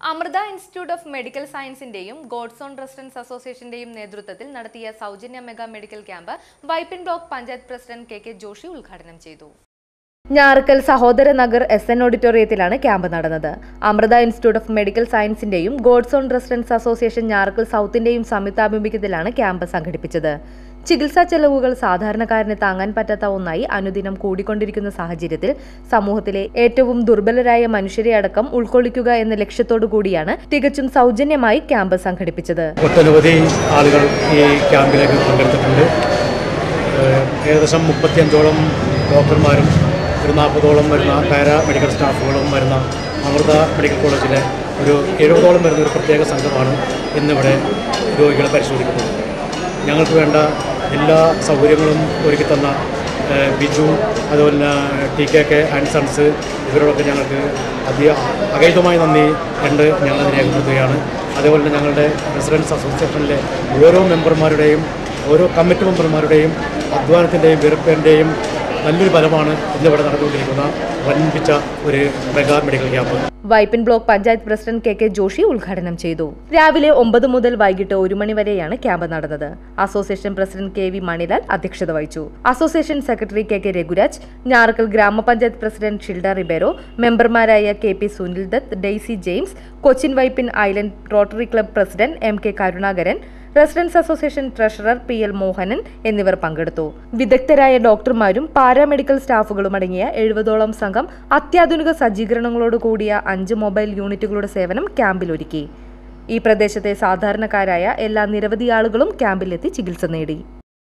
Amrita institute of medical സയൻസിന്റെയും God's own residence അസോസിയേഷന്റെയും നേതൃത്വത്തിൽ നടത്തിയ സൗജന്യ mega medical camp Vypin block panchayat president K Joshy ഉദ്ഘാടനം ചെയ്തു. ഞാറക്കൽ സഹോദര നഗർ SN ഓഡിറ്റോറിയത്തിലാണ് ക്യാമ്പ് നടന്നത്. അമൃത ഇൻസ്റ്റിറ്റ്യൂട്ട് ഓഫ് മെഡിക്കൽ സയൻസിന്റെയും God's own residence association Njarakkal സൗത്തിന്റെയും സംയുക്താഭിമുഖ്യത്തിലാണ് ക്യാമ്പ് സംഘടിപ്പിച്ചത്. ചികിത്സാ ചെലവുകൾ സാധാരണക്കാരന് താങ്ങാൻ പറ്റാത്ത ഒന്നായി അനുദിനം കൂടിക്കൊണ്ടിരിക്കുന്ന സാഹചര്യത്തിൽ സമൂഹത്തിലെ ഏറ്റവും ദുർബലരായ മനുഷ്യരെ അടക്കം ഉൾക്കൊള്ളിക്കുക എന്ന ലക്ഷ്യത്തോടു കൂടിയാണ് തികച്ചും സൗജന്യമായി ക്യാമ്പ് സംഘടിപ്പിച്ചത്. ഒട്ടനവധി ആളുകൾ ഈ ക്യാമ്പിലേക്ക് പങ്കെടുത്തിട്ടുണ്ട്. ഏകദേശം 35ഓളം ഡോക്ടർമാരും ഒരു 40ഓളം വരുന്ന പാരാ മെഡിക്കൽ സ്റ്റാഫുകളും വരുന്ന അമൃത മെഡിക്കൽ കോളേജിലെ ഒരു 70ഓളം വരുന്ന ഒരു പ്രത്യേക സംഘമാണ് ഇന്നിവിടെ രോഗികളെ പരിശോധിക്കുന്നത്. ഞങ്ങൾക്ക് വേണ്ട എല്ലാ സൗകര്യങ്ങളും ഒരുക്കി തന്ന ബിജു, അതുപോലെ TKK ആൻഡ് സൺസ്, ഇവരോടൊക്കെ ഞങ്ങൾക്ക് അഗൈതമായി നന്ദി കണ്ട് ഞങ്ങളത് രേഖപ്പെടുത്തുകയാണ്. അതേപോലെ തന്നെ ഞങ്ങളുടെ റെസിഡൻസ് അസോസിയേഷനിലെ ഓരോ മെമ്പർമാരുടെയും ഓരോ കമ്മിറ്റി മെമ്പർമാരുടെയും അധ്വാനത്തിൻ്റെയും വിയർപ്പിൻ്റെയും നല്ലൊരു ഫലമാണ് ഇന്നിവിടെ നടന്നുകൊണ്ടിരിക്കുന്ന വൻപിച്ച ഒരു mega medical camp. Vypin block panchayat president K Joshy ഉദ്ഘാടനം ചെയ്തു. രാവിലെ 9 മുതൽ വൈകിട്ട് 1 മണി വരെയാണ് ക്യാമ്പ് നടന്നത്. അസോസിയേഷൻ പ്രസിഡന്റ് KV മണിലാൽ അധ്യക്ഷത വഹിച്ചു. Association secretary KK Raghuraj, Njarakkal grama panchayat president Shilda Ribeiro, മെമ്പർമാരായ KP Sunil Dutt, Daisy James, Cochin Vypin island Rotary club president MK Karunakaran, residence association treasurer PL Mohanan എന്നിവർ പങ്കെടുത്തു. വിദഗ്ധരായ ഡോക്ടർമാരും പാരാമെഡിക്കൽ സ്റ്റാഫുകളും അടങ്ങിയ 70ഓളം സംഘം അത്യാധുനിക സജ്ജീകരണങ്ങളോട് കൂടിയ 5 മൊബൈൽ യൂണിറ്റുകളുടെ സേവനം ക്യാമ്പിലൊരുക്കി. ഈ പ്രദേശത്തെ സാധാരണക്കാരായ എല്ലാ നിരവധി ആളുകളും ക്യാമ്പിലെത്തി ചികിത്സ നേടി.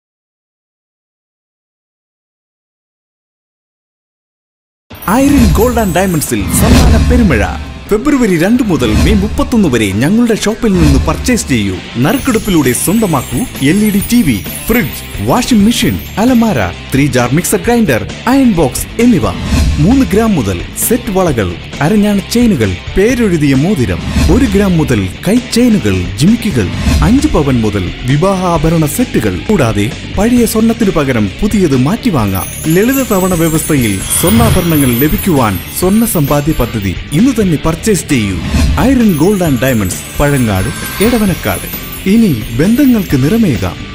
ഐറിൻ ഗോൾഡ് ആൻഡ് ഡയമണ്ട്സിൽ സമ്മാന പെരുമഴ. ഫെബ്രുവരി 2 മുതൽ മെയ് 31 വരെ ഞങ്ങളുടെ ഷോപ്പിൽ നിന്ന് പർച്ചേസ് ചെയ്യൂ. നറുക്കെടുപ്പിലൂടെ സ്വന്തമാക്കൂ LED TV, fridge, washing machine, അലമാര, 3 jar mixer grinder, iron box എന്നിവ. 3 ഗ്രാം മുതൽ സെറ്റ് വളകൾ, അരഞ്ഞാണ് ചെയിനുകൾ, പേരെഴുതിയ മോതിരം, 1 ഗ്രാം മുതൽ കൈ ചെയിനുകൾ, ജിമിക്കുകൾ, 5 പവൻ മുതൽ വിവാഹാഭരണ സെറ്റുകൾ. കൂടാതെ പഴയ സ്വർണത്തിനു പകരം പുതിയത് മാറ്റിവാങ്ങാം. ലളിത തവണ വ്യവസ്ഥയിൽ സ്വർണ്ണാഭരണങ്ങൾ ലഭിക്കുവാൻ സ്വർണ്ണ സമ്പാദ്യ പദ്ധതി ഇന്ന് തന്നെ പർച്ചേസ് ചെയ്യൂ. Irene gold and diamonds, Pazhangad, Edavanakkad. ഇനി ബന്ധങ്ങൾക്ക് നിറമേകാം.